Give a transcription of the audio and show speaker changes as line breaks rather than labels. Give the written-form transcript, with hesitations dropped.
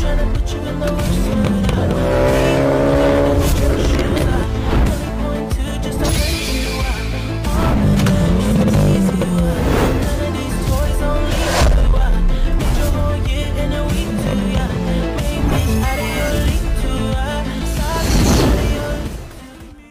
tryna put you in the worst mood. I know